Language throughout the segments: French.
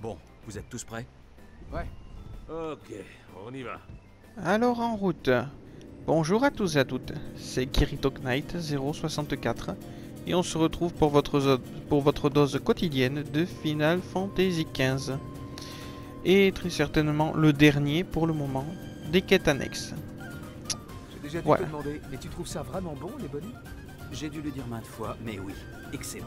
Bon, vous êtes tous prêts? Ouais. Ok, on y va. Alors en route. Bonjour à tous et à toutes, c'est Kirito Knight 064 et on se retrouve pour votre dose quotidienne de Final Fantasy XV. Et très certainement le dernier pour le moment des quêtes annexes. J'ai déjà dû Voilà. te demander, mais tu trouves ça vraiment bon, les bonnies? J'ai dû le dire maintes fois, mais oui, excellent.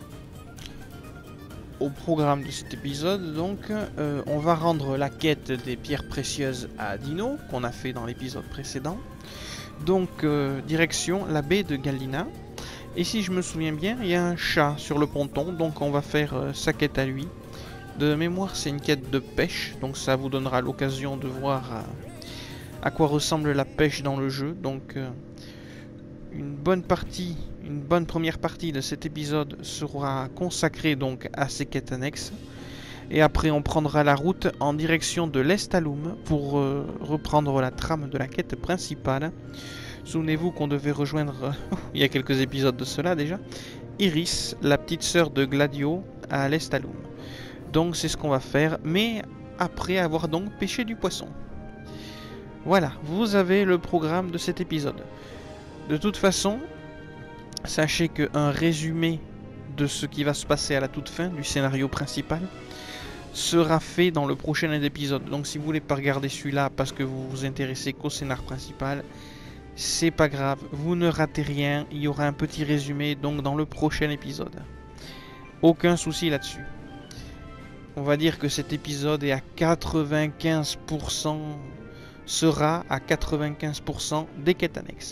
Au programme de cet épisode, donc, on va rendre la quête des pierres précieuses à Dino, qu'on a fait dans l'épisode précédent. Donc, direction la baie de Galina. Et si je me souviens bien, il y a un chat sur le ponton, donc on va faire sa quête à lui. De mémoire, c'est une quête de pêche, donc ça vous donnera l'occasion de voir à quoi ressemble la pêche dans le jeu. Donc, une bonne première partie de cet épisode sera consacrée donc à ces quêtes annexes. Et après on prendra la route en direction de l'Estalum pour reprendre la trame de la quête principale. Souvenez-vous qu'on devait rejoindre, il y a quelques épisodes de cela déjà, Iris, la petite sœur de Gladio, à l'Estalum. Donc c'est ce qu'on va faire, mais après avoir donc pêché du poisson. Voilà, vous avez le programme de cet épisode. De toute façon, sachez qu'un résumé de ce qui va se passer à la toute fin du scénario principal sera fait dans le prochain épisode. Donc si vous voulez pas regarder celui-là parce que vous vous intéressez qu'au scénar principal, c'est pas grave, vous ne ratez rien, il y aura un petit résumé donc dans le prochain épisode. Aucun souci là-dessus. On va dire que cet épisode est à 95%, sera à 95% des quêtes annexes.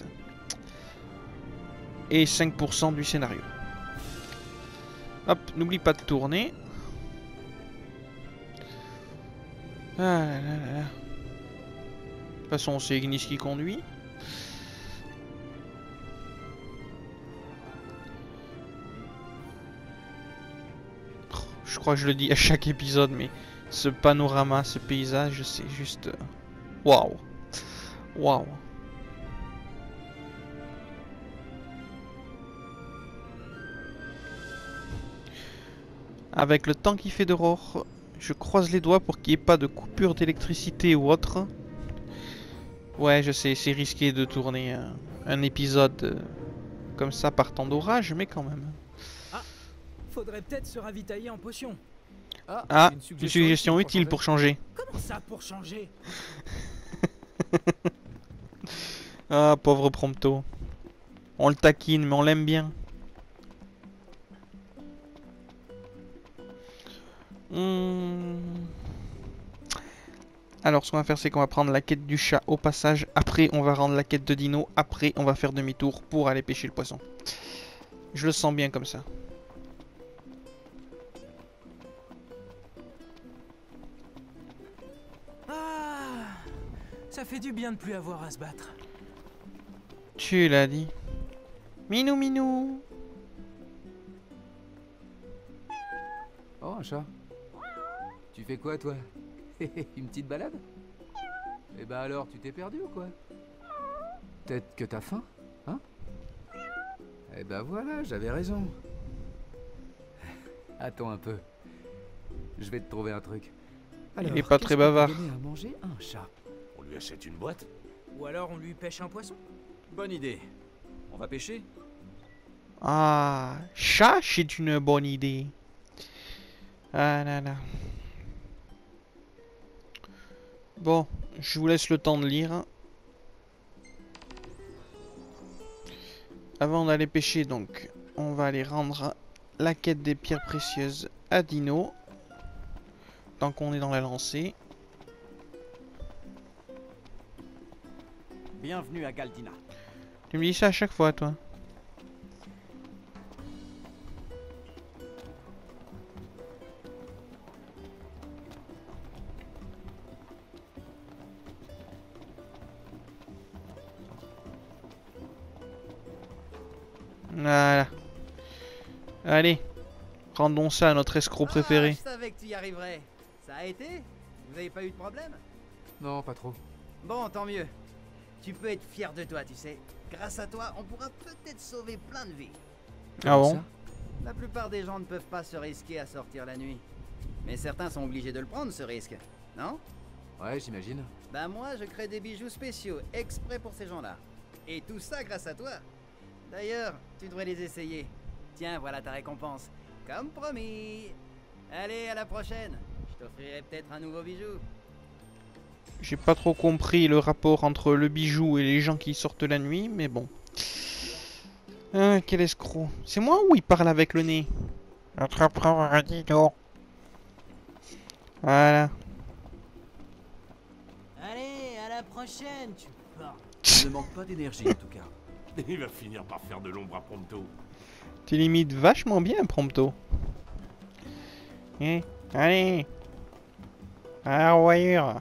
Et 5% du scénario. Hop, n'oublie pas de tourner. Ah là là là. De toute façon, c'est Ignis qui conduit. Je crois que je le dis à chaque épisode, mais ce panorama, ce paysage, c'est juste... Waouh. Waouh. Avec le temps qui fait dehors, je croise les doigts pour qu'il n'y ait pas de coupure d'électricité ou autre. Ouais, je sais, c'est risqué de tourner un épisode comme ça par temps d'orage, mais quand même. Ah, faudrait peut-être se ravitailler en potion. Ah, une suggestion utile pour changer. Comment ça pour changer? Ah, pauvre Prompto. On le taquine, mais on l'aime bien. Alors ce qu'on va faire c'est qu'on va prendre la quête du chat au passage, après on va rendre la quête de Dino, après on va faire demi-tour pour aller pêcher le poisson. Je le sens bien comme ça. Ah, ça fait du bien de plus avoir à se battre. Tu l'as dit. Minou minou. Oh, un chat. Tu fais quoi, toi? Une petite balade? Eh ben alors, tu t'es perdu ou quoi? Peut-être que t'as faim, hein? Eh ben voilà, j'avais raison. Attends un peu. Je vais te trouver un truc. Il est pas très bavard. Donner à manger un chat. On lui achète une boîte? Ou alors on lui pêche un poisson. Bonne idée. On va pêcher? Ah, chat c'est une bonne idée. Ah là là. Bon, je vous laisse le temps de lire. Avant d'aller pêcher, donc, on va aller rendre la quête des pierres précieuses à Dino. Tant qu'on est dans la lancée. Bienvenue à Galdina. Tu me dis ça à chaque fois, toi. Voilà. Allez, rendons ça à notre escroc préféré. Je savais que tu y arriverais. Ça a été? Vous avez pas eu de problème? Non, pas trop. Bon, tant mieux. Tu peux être fier de toi, tu sais. Grâce à toi, on pourra peut-être sauver plein de vies. Ah bon? Ça? La plupart des gens ne peuvent pas se risquer à sortir la nuit. Mais certains sont obligés de le prendre, ce risque. Non? Ouais, j'imagine. Ben moi, je crée des bijoux spéciaux, exprès pour ces gens-là. Et tout ça grâce à toi. D'ailleurs, tu devrais les essayer. Tiens, voilà ta récompense. Comme promis. Allez, à la prochaine. Je t'offrirai peut-être un nouveau bijou. J'ai pas trop compris le rapport entre le bijou et les gens qui sortent la nuit, mais bon. Ah, quel escroc. C'est moi ou il parle avec le nez? Attrape-moi un dino. Voilà. Allez, à la prochaine, tu pars. Il ne manque pas d'énergie en tout cas. Il va finir par faire de l'ombre à Prompto. Tu limites vachement bien, Prompto. Allez. À la revoyure.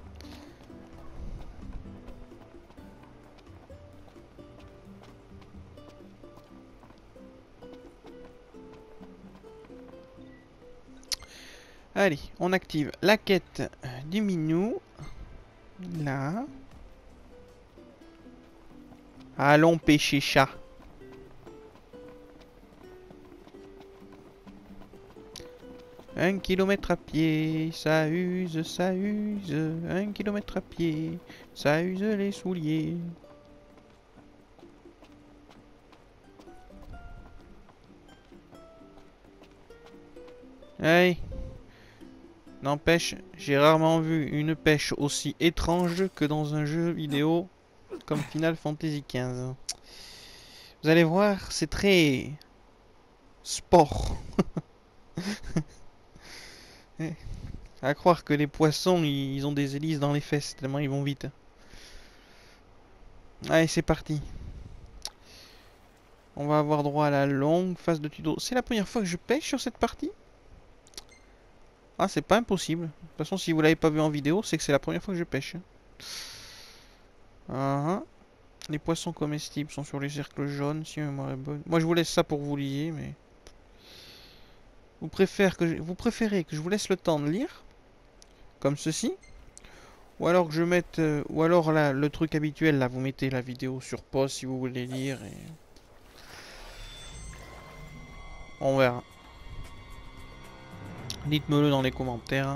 Allez, on active la quête du minou. Là. Allons pêcher chat. Un kilomètre à pied, ça use, ça use. 1 kilomètre à pied, ça use les souliers. Hey. N'empêche, j'ai rarement vu une pêche aussi étrange que dans un jeu vidéo comme Final Fantasy XV. Vous allez voir, c'est très sport. À croire que les poissons, ils ont des hélices dans les fesses, tellement ils vont vite. Allez, c'est parti. On va avoir droit à la longue phase de tuto. C'est la première fois que je pêche sur cette partie? Ah, c'est pas impossible. De toute façon, si vous l'avez pas vu en vidéo, c'est que c'est la première fois que je pêche. Les poissons comestibles sont sur les cercles jaunes, si ma mémoire est bonne. Moi, je vous laisse ça pour vous lire, mais... Vous préférez que je vous laisse le temps de lire, comme ceci, ou alors que je mette... ou alors là, le truc habituel, là, vous mettez la vidéo sur pause si vous voulez lire, et... On verra. Dites-me-le dans les commentaires.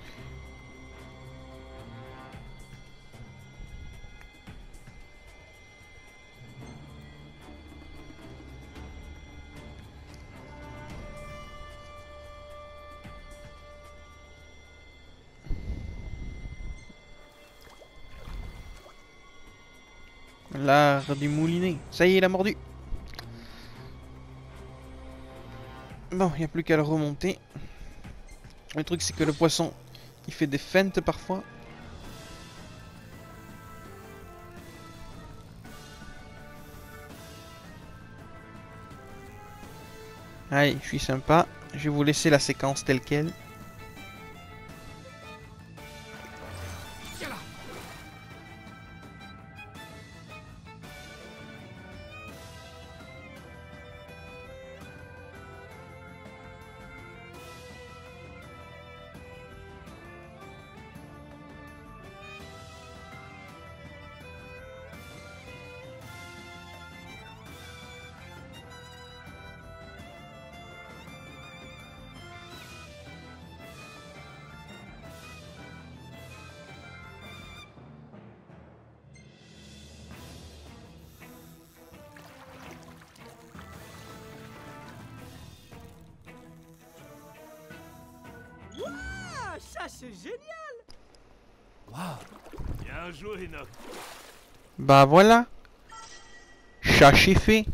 L'art du moulinet. Ça y est, il a mordu. Bon, il n'y a plus qu'à le remonter. Le truc, c'est que le poisson, il fait des feintes parfois. Allez, je suis sympa. Je vais vous laisser la séquence telle quelle. Ah, ça c'est génial. Bien joué, Enoch. Bah voilà. Chat fait.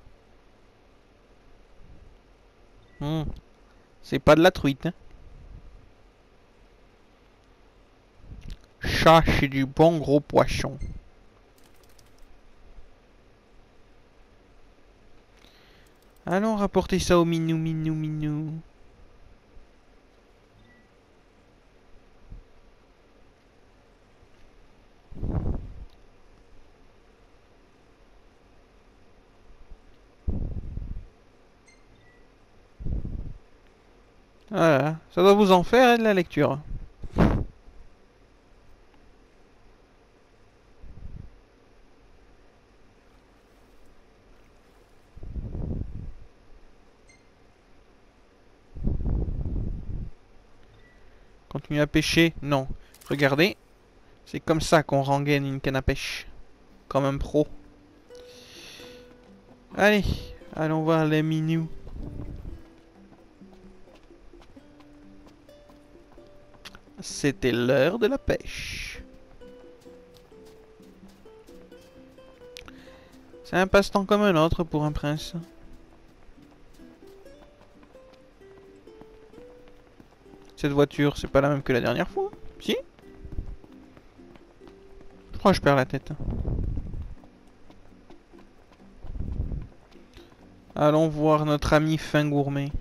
C'est pas de la truite, hein. Chat, c'est du bon gros poisson. Allons rapporter ça au minou, minou, minou. Voilà, ça doit vous en faire hein, de la lecture. Continue à pêcher. Non. Regardez. C'est comme ça qu'on rengaine une canne à pêche. Comme un pro. Allez. Allons voir les minous. C'était l'heure de la pêche. C'est un passe-temps comme un autre pour un prince. Cette voiture, c'est pas la même que la dernière fois. Si? Je crois que je perds la tête. Allons voir notre ami fin gourmet.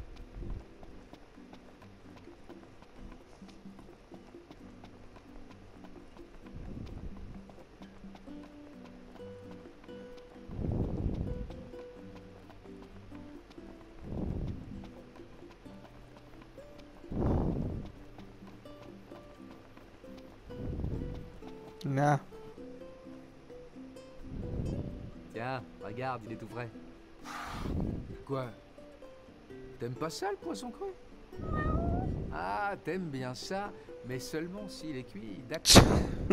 Nah. Tiens, regarde, il est tout frais. Quoi? T'aimes pas ça, le poisson cru? Ah, t'aimes bien ça, mais seulement s'il est cuit, d'accord.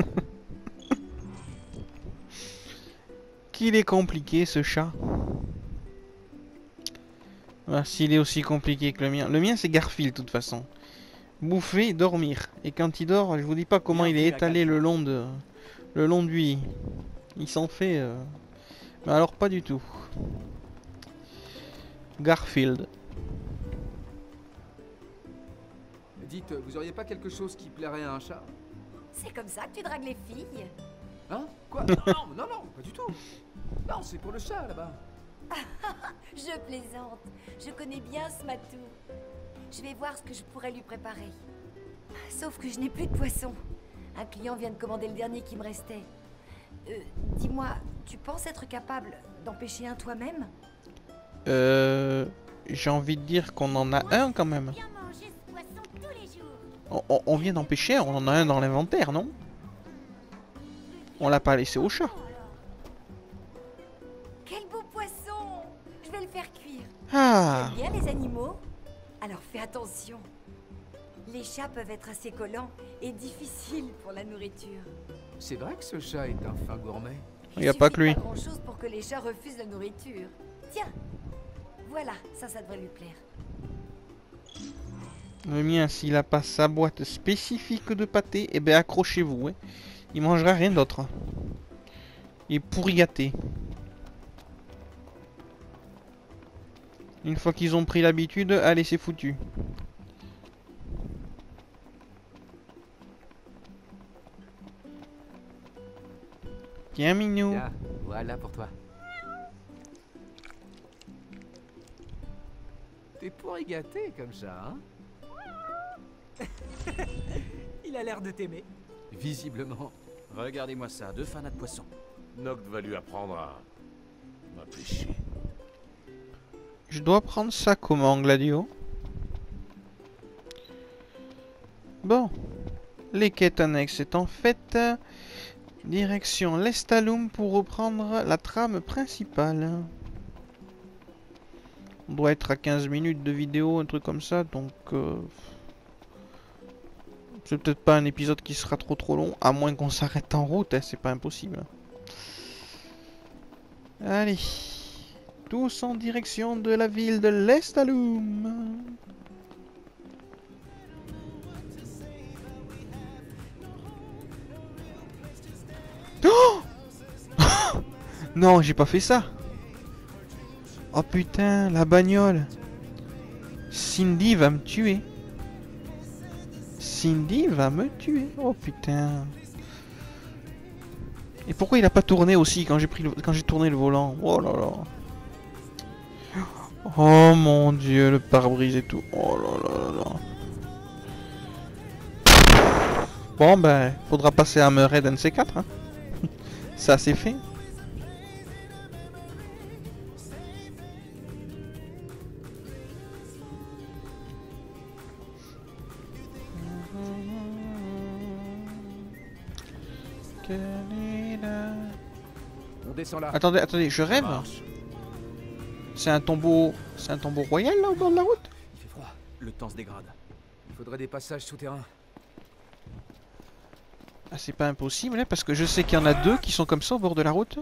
Qu'il est compliqué, ce chat. Ah, s'il est aussi compliqué que le mien. Le mien, c'est Garfield, de toute façon. Bouffer, dormir. Et quand il dort, je vous dis pas comment il est étalé le long de lui. Il s'en fait... Mais alors, pas du tout. Garfield. Dites, vous auriez pas quelque chose qui plairait à un chat? C'est comme ça que tu dragues les filles? Hein? Quoi? Non, pas du tout. Non, c'est pour le chat, là-bas. Je plaisante. Je connais bien ce matou. Je vais voir ce que je pourrais lui préparer. Sauf que je n'ai plus de poisson. Un client vient de commander le dernier qui me restait. Dis-moi, tu penses être capable d'en pêcher un toi-même? J'ai envie de dire qu'on en a un quand même. On vient d'en pêcher, on en a un dans l'inventaire, non? On l'a pas laissé au chat. Quel beau poisson! Je vais le faire cuire. Ah! Tu aimes bien les animaux? Alors fais attention. Les chats peuvent être assez collants et difficiles pour la nourriture. C'est vrai que ce chat est un fin gourmet. Il n'y a pas que lui. Pas grand chose pour que les chats refusent la nourriture. Tiens, voilà, ça devrait lui plaire. Le mien, s'il a pas sa boîte spécifique de pâté, eh ben accrochez-vous. Hein. Il mangera rien d'autre. Il est pourri gâté. Une fois qu'ils ont pris l'habitude, allez, c'est foutu. Tiens, minou. Tiens, voilà pour toi. T'es pourri gâté comme ça, hein? Il a l'air de t'aimer. Visiblement. Regardez-moi ça, 2 fanats de poisson. Noct va lui apprendre à pêcher. Je dois prendre ça comment, Gladio? Bon. Les quêtes annexes étant faites, direction l'Estaloum pour reprendre la trame principale. On doit être à 15 minutes de vidéo, un truc comme ça, donc... c'est peut-être pas un épisode qui sera trop long, à moins qu'on s'arrête en route, hein, c'est pas impossible. Allez, tous en direction de la ville de l'Estaloum. Oh non, j'ai pas fait ça. Oh putain, la bagnole. Cindy va me tuer. Cindy va me tuer. Oh putain. Et pourquoi il a pas tourné aussi quand j'ai tourné le volant? Oh là là. Oh mon dieu, le pare-brise et tout. Oh là là là là. Bon ben, faudra passer à Meurette NC4 hein. Ça c'est fait. On descend là. Attendez, je rêve. C'est un tombeau royal là au bord de la route? Il fait froid, le temps se dégrade. Il faudrait des passages souterrains. Ah, c'est pas impossible, hein, parce que je sais qu'il y en a deux qui sont comme ça au bord de la route.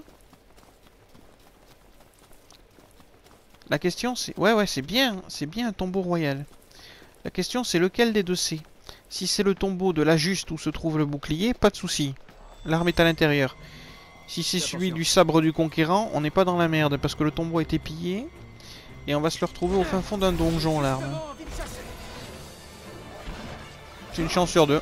La question c'est... Ouais, c'est bien un tombeau royal. La question c'est lequel des deux c'est. Si c'est le tombeau de la juste où se trouve le bouclier, pas de souci. L'arme est à l'intérieur. Si c'est celui du sabre du conquérant, on n'est pas dans la merde parce que le tombeau a été pillé. Et on va se le retrouver au fin fond d'un donjon, l'arme. C'est une chance sur deux.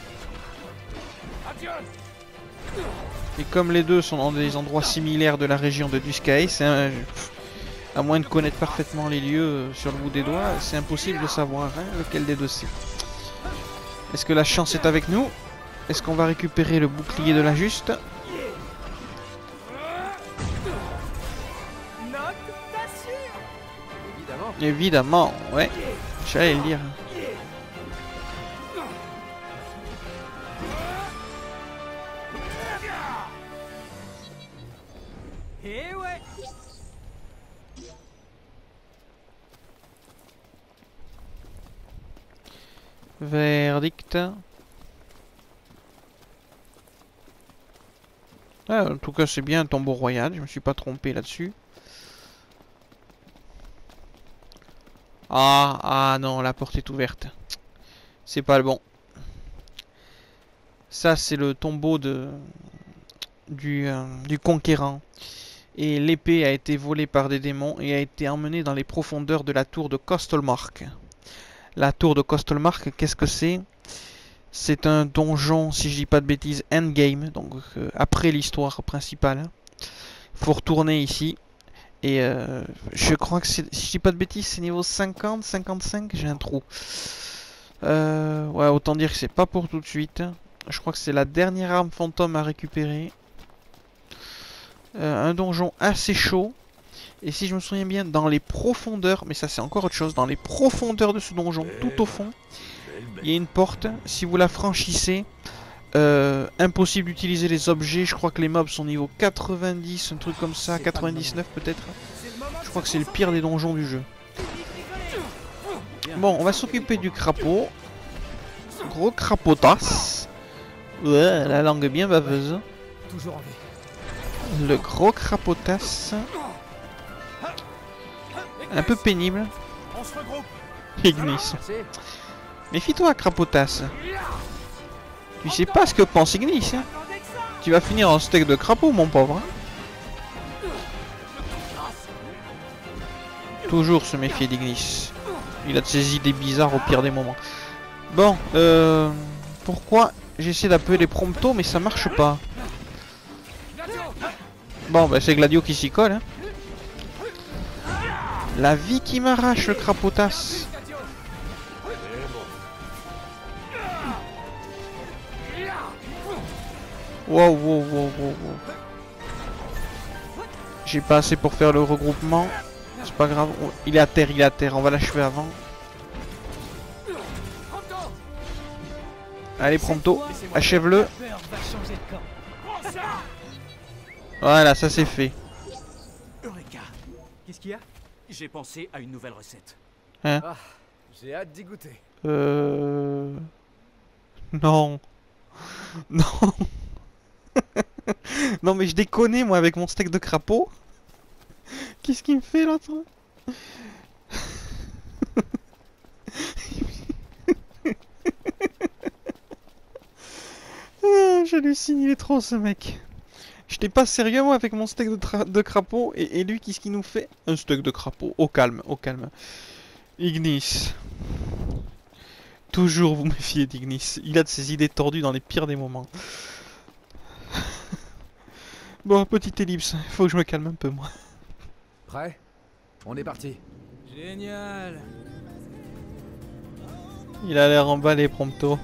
Et comme les deux sont dans des endroits similaires de la région de Duscae, c'est un... à moins de connaître parfaitement les lieux sur le bout des doigts, c'est impossible de savoir hein, lequel des deux c'est. Est-ce que la chance est avec nous? Est-ce qu'on va récupérer le bouclier de la juste? Évidemment, ouais. J'allais le dire. Et ouais. Verdict. Ah, en tout cas, c'est bien un tombeau royal. Je me suis pas trompé là-dessus. Ah non, la porte est ouverte. C'est pas le bon. Ça, c'est le tombeau du conquérant. Et l'épée a été volée par des démons et a été emmenée dans les profondeurs de la tour de Kostelmark. La tour de Kostelmark, qu'est-ce que c'est? C'est un donjon, si je dis pas de bêtises, endgame, donc après l'histoire principale. Il faut retourner ici. Et je crois que c'est, si je dis pas de bêtises, c'est niveau 50, 55, j'ai un trou. Ouais, autant dire que c'est pas pour tout de suite. Je crois que c'est la dernière arme fantôme à récupérer. Un donjon assez chaud. Et si je me souviens bien, dans les profondeurs, mais ça c'est encore autre chose, dans les profondeurs de ce donjon, tout au fond, il y a une porte. Si vous la franchissez, impossible d'utiliser les objets. Je crois que les mobs sont niveau 90, un truc comme ça, 99 peut-être. Je crois que c'est le pire des donjons du jeu. Bon, on va s'occuper du crapaud. Gros crapotas. Ouais, la langue bien baveuse. Toujours en vie. Le gros crapotas. Un peu pénible. On se regroupe. Ignis. Méfie-toi, crapotas. Tu sais pas ce que pense Ignis, hein. Tu vas finir en steak de crapaud, mon pauvre. Toujours se méfier d'Ignis. Il a de ses idées bizarres au pire des moments. Bon, pourquoi j'essaie d'appeler Prompto, mais ça marche pas. Bon, bah c'est Gladio qui s'y colle, hein. La vie qui m'arrache, le crapotas. Wow. J'ai pas assez pour faire le regroupement. C'est pas grave. Il est à terre, On va l'achever avant. Allez, Prompto. Achève-le. Voilà, ça c'est fait. Eureka. Qu'est-ce qu'il y a? J'ai pensé à une nouvelle recette. Hein? Ah, j'ai hâte d'y goûter. Non. Non. Non mais je déconne moi avec mon steak de crapaud. Qu'est-ce qu'il me fait l'autre? J'hallucine, il est trop ce mec. J'étais pas sérieux moi avec mon steak de crapaud et lui qu'est-ce qu'il nous fait? Un steak de crapaud, au calme, au calme. Ignis. Toujours vous méfiez d'Ignis. Il a de ses idées tordues dans les pires des moments. Bon, petite ellipse, il faut que je me calme un peu moi. Prêt? On est parti. Génial. Il a l'air emballé Prompto.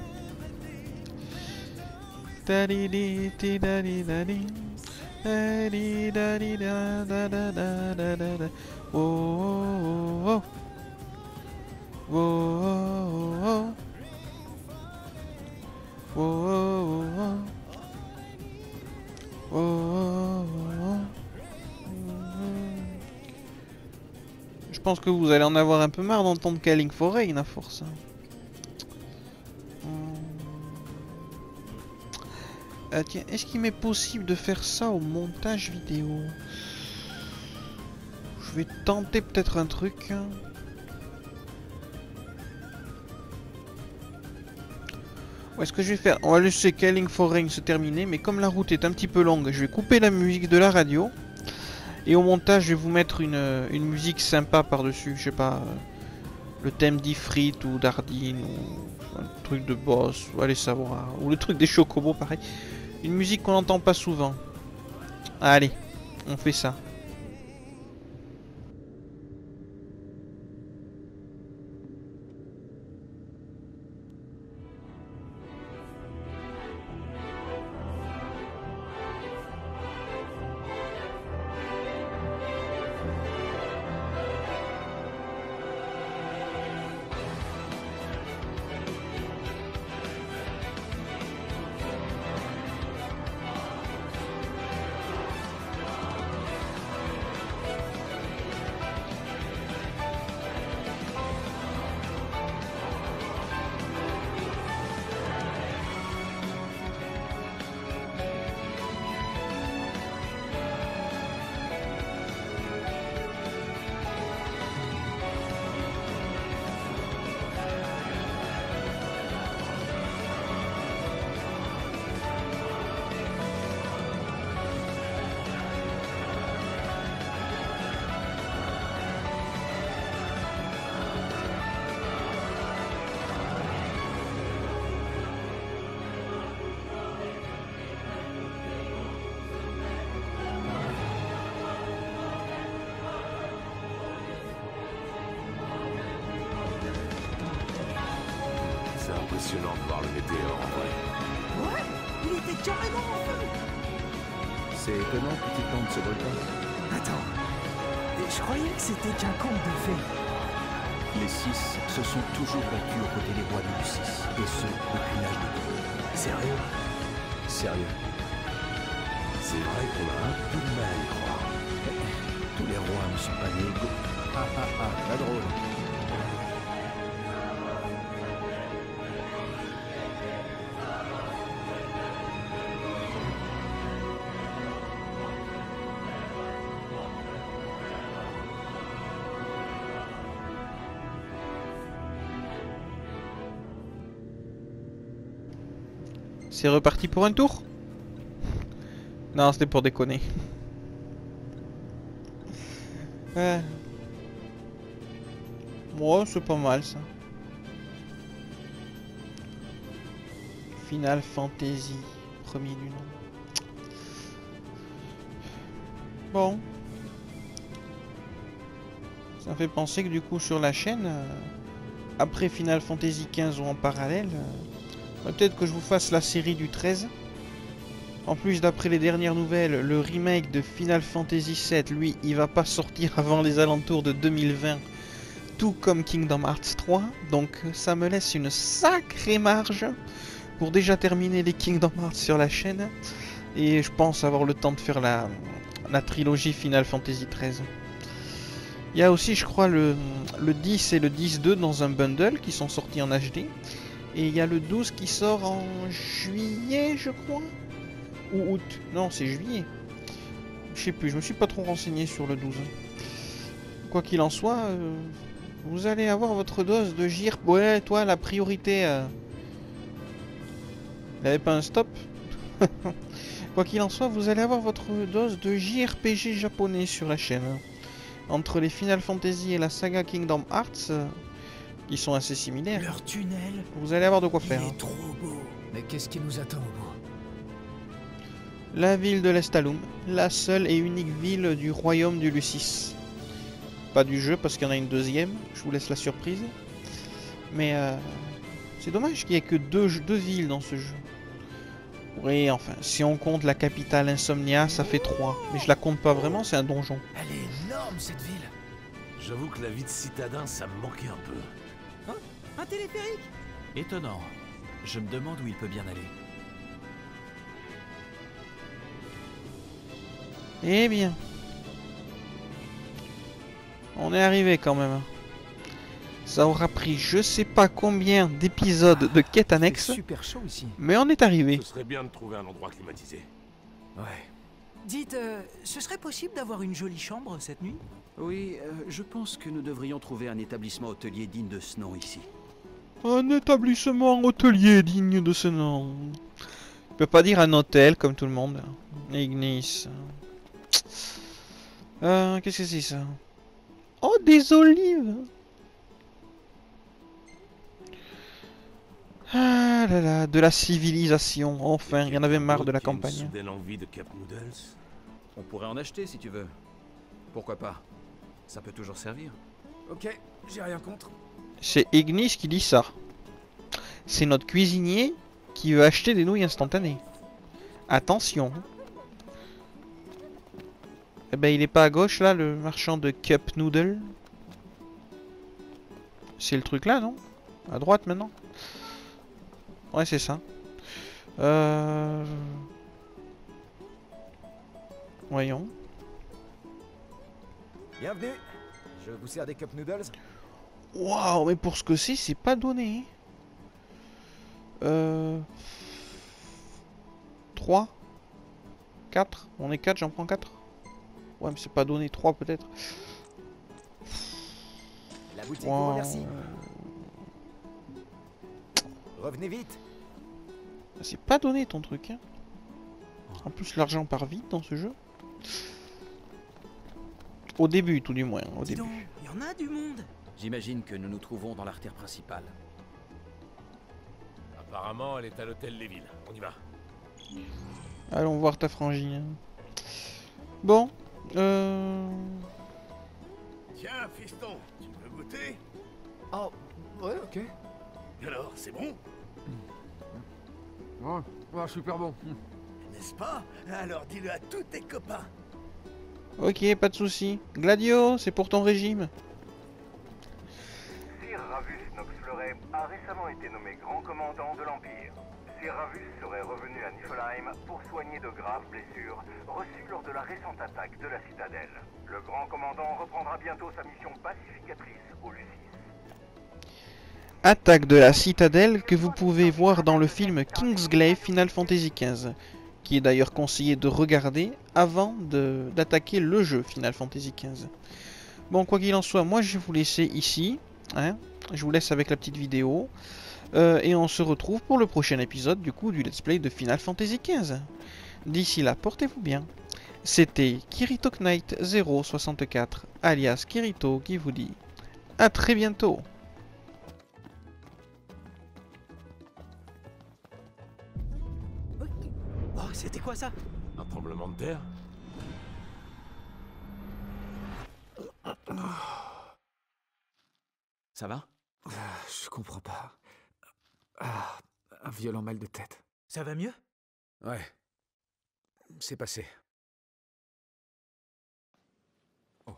Je pense que vous allez en avoir un peu marre d'entendre Calling for Rain à force. Tiens, est-ce qu'il m'est possible de faire ça au montage vidéo? Je vais tenter peut-être un truc. Ouais, ce que je vais faire, on va laisser Killing for Rain se terminer, mais comme la route est un petit peu longue, je vais couper la musique de la radio. Et au montage, je vais vous mettre une musique sympa par-dessus, je sais pas, le thème d'Ifrit ou d'Ardine, ou un truc de boss, ou allez savoir, ou le truc des chocobos, pareil. Une musique qu'on n'entend pas souvent. Allez, on fait ça. C'est impressionnant de voir le météore en vrai. Ouais, il était carrément en feu. C'est étonnant que tu tentes ce volcan. Attends, je croyais que c'était qu'un conte de fées. Les six se sont toujours battus aux côtés des rois de Lucis, et ce, depuis l'âge de pierre. Sérieux? Sérieux. C'est vrai qu'on a un peu de mal à y croire. Tous les rois ne sont pas nés égaux. Pas drôle. C'est reparti pour un tour? Non, c'était pour déconner. Moi, c'est pas mal ça. Final Fantasy, premier du nom. Bon. Ça me fait penser que du coup sur la chaîne, après Final Fantasy XV ou en parallèle, peut-être que je vous fasse la série du 13. En plus, d'après les dernières nouvelles, le remake de Final Fantasy VII, lui, il va pas sortir avant les alentours de 2020. Tout comme Kingdom Hearts 3. Donc ça me laisse une sacrée marge pour déjà terminer les Kingdom Hearts sur la chaîne. Et je pense avoir le temps de faire la trilogie Final Fantasy XIII. Il y a aussi, je crois, le 10 et le 10-2 dans un bundle qui sont sortis en HD. Et il y a le 12 qui sort en juillet, je crois. Ou août. Non, c'est juillet. Je sais plus, je me suis pas trop renseigné sur le 12. Quoi qu'il en soit, vous allez avoir votre dose de GIR. Ouais, toi, la priorité... Il n'y avait pas un stop. Quoi qu'il en soit, vous allez avoir votre dose de JRPG japonais sur la chaîne. Entre les Final Fantasy et la saga Kingdom Hearts, qui sont assez similaires. Leur tunnel, Vous allez avoir de quoi il faire. est trop beau. Mais qu'est-ce qui nous attend au bout? La ville de l'Estalum, la seule et unique ville du royaume du Lucis. Pas du jeu parce qu'il y en a une deuxième, je vous laisse la surprise. Mais c'est dommage qu'il n'y ait que deux villes dans ce jeu. Oui, enfin, si on compte la capitale Insomnia, ça fait 3. Mais je la compte pas vraiment, c'est un donjon. Elle est énorme cette ville. J'avoue que la vie de citadin, ça me manquait un peu. Un téléphérique? Étonnant. Je me demande où il peut bien aller. Eh bien. On est arrivé quand même. Ça aura pris je sais pas combien d'épisodes de quête annexe, C'est super chaud ici. mais on est arrivé. Ce serait bien de trouver un endroit climatisé. Ouais. Dites, ce serait possible d'avoir une jolie chambre cette nuit? Oui, je pense que nous devrions trouver un établissement hôtelier digne de ce nom ici. Un établissement hôtelier digne de ce nom. Tu peux pas dire un hôtel comme tout le monde. Ignis. Qu'est-ce que c'est ça? Oh, des olives! Ah là là, de la civilisation. Enfin, il y en avait marre de la campagne. Soudaine envie de Cup Noodles. On pourrait en acheter si tu veux. Pourquoi pas? Ça peut toujours servir. Ok, j'ai rien contre. C'est Ignis qui dit ça. C'est notre cuisinier qui veut acheter des nouilles instantanées. Attention. Eh ben, il est pas à gauche là, le marchand de Cup Noodle. C'est le truc là, non? À droite maintenant? Ouais, c'est ça. Voyons. Bienvenue. Je vous sers des cup noodles. Waouh, mais pour ce que c'est pas donné. 3 4. On est 4, j'en prends 4. Ouais, mais c'est pas donné. 3 peut-être. La boutique vous Wow. remercie. Revenez vite. C'est pas donné ton truc. Hein. En plus, l'argent part vite dans ce jeu. Au début, tout du moins. Au Dis début. donc, il y en a du monde. J'imagine que nous nous trouvons dans l'artère principale. Apparemment, elle est à l'hôtel Les Villes. On y va. Allons voir ta frangine. Bon. Tiens, fiston, tu veux goûter? Oh, ouais, ok. Alors, c'est bon? Ouais, super bon. N'est-ce pas? Alors dis-le à tous tes copains. Ok, pas de souci. Gladio, c'est pour ton régime. Sir Ravus Nox Fleuret a récemment été nommé grand commandant de l'Empire. Sir Ravus serait revenu à Niflheim pour soigner de graves blessures reçues lors de la récente attaque de la citadelle. Le grand commandant reprendra bientôt sa mission pacificatrice au Lucis. Attaque de la citadelle que vous pouvez voir dans le film Kingsglaive Final Fantasy XV, qui est d'ailleurs conseillé de regarder avant d'attaquer le jeu Final Fantasy XV. Bon, quoi qu'il en soit, moi je vais vous laisser ici, hein. Je vous laisse avec la petite vidéo, et on se retrouve pour le prochain épisode du coup du let's play de Final Fantasy XV. D'ici là, portez-vous bien. C'était Kirito Knight 064, alias Kirito, qui vous dit à très bientôt. Oh, c'était quoi ça? Un tremblement de terre? Ça va? Je comprends pas. Un violent mal de tête. Ça va mieux? Ouais. C'est passé. Oh.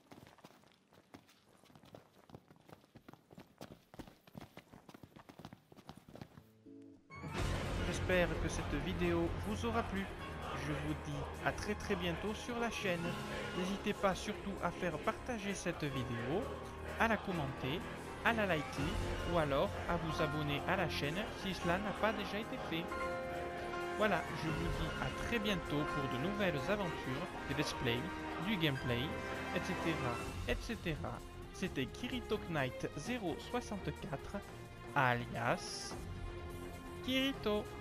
J'espère que cette vidéo vous aura plu. Je vous dis à très bientôt sur la chaîne. N'hésitez pas surtout à faire partager cette vidéo, à la commenter, à la liker ou alors à vous abonner à la chaîne si cela n'a pas déjà été fait. Voilà, je vous dis à très bientôt pour de nouvelles aventures, des let's play, du gameplay, etc. etc. C'était Kirito Knight 064 alias Kirito.